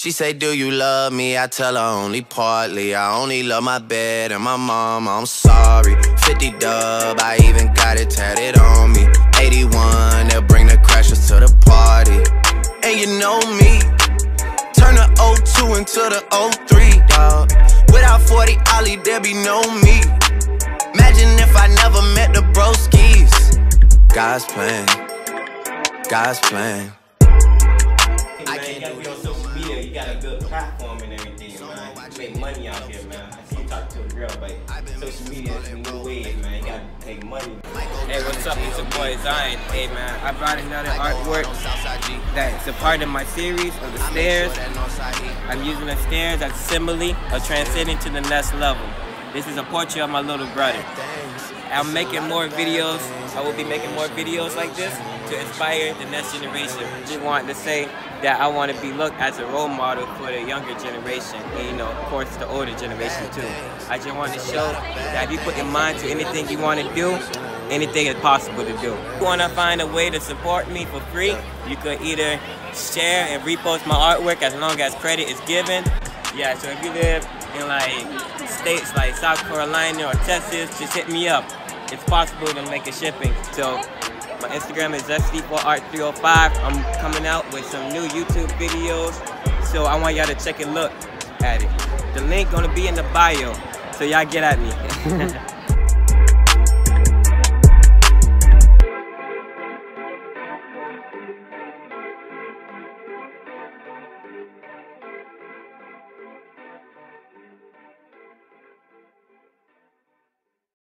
She say, do you love me? I tell her only partly. I only love my bed and my mom, I'm sorry. 50 dub, I even got it tatted on me. 81, they'll bring the crashers to the party. And you know me, turn the 02 into the 03, dawg. Without 40 Ollie, there be no me. Imagine if I never met the broskies. God's plan, God's plan. I can't gotta be on social media, you got a good platform and everything, man. You make money out here, man. I see you talk to a girl, but social media is the new wave, man. You gotta make money. Hey, what's up? It's your boy Zion. Hey, man, I brought another artwork that's a part of my series of the stairs. I'm using the stairs as a simile of transcending to the next level. This is a portrait of my little brother. I'm making more videos. I will be making more videos like this to inspire the next generation. Just wanted to say that I want to be looked as a role model for the younger generation, and you know, of course, the older generation too. I just want to show that if you put your mind to anything you want to do, anything is possible to do. If you want to find a way to support me for free, you could either share and repost my artwork as long as credit is given. Yeah, so if you live in like states like South Carolina or Texas, just hit me up. It's possible to make a shipping. So my Instagram is SD4Art305. I'm coming out with some new YouTube videos, so I want y'all to check a look at it. The link gonna be in the bio, so y'all get at me.